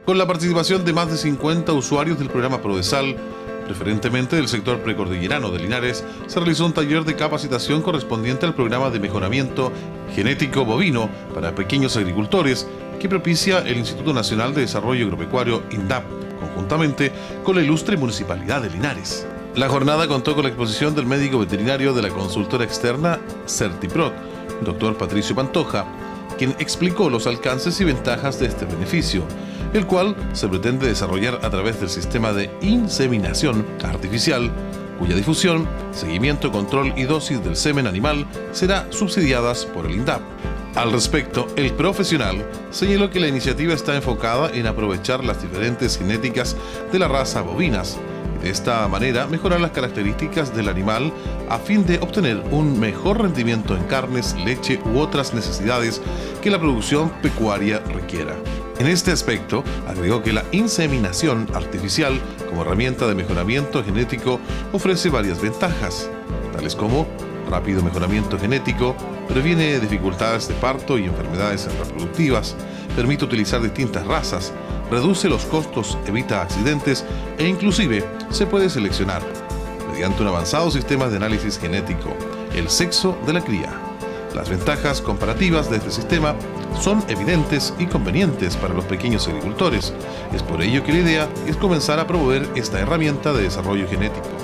Con la participación de más de 50 usuarios del programa Prodesal, preferentemente del sector precordillerano de Linares, se realizó un taller de capacitación correspondiente al programa de mejoramiento genético bovino para pequeños agricultores que propicia el Instituto Nacional de Desarrollo Agropecuario, INDAP, conjuntamente con la ilustre Municipalidad de Linares. La jornada contó con la exposición del médico veterinario de la consultora externa Certiprot, doctor Patricio Pantoja, quien explicó los alcances y ventajas de este beneficio, el cual se pretende desarrollar a través del sistema de inseminación artificial, cuya difusión, seguimiento, control y dosis del semen animal será subsidiadas por el INDAP. Al respecto, el profesional señaló que la iniciativa está enfocada en aprovechar las diferentes genéticas de la raza bovinas y de esta manera mejorar las características del animal a fin de obtener un mejor rendimiento en carnes, leche u otras necesidades que la producción pecuaria requiera. En este aspecto, agregó que la inseminación artificial como herramienta de mejoramiento genético ofrece varias ventajas, tales como rápido mejoramiento genético, previene dificultades de parto y enfermedades reproductivas, permite utilizar distintas razas, reduce los costos, evita accidentes e inclusive se puede seleccionar, mediante un avanzado sistema de análisis genético, el sexo de la cría. Las ventajas comparativas de este sistema son evidentes y convenientes para los pequeños agricultores. Es por ello que la idea es comenzar a promover esta herramienta de desarrollo genético.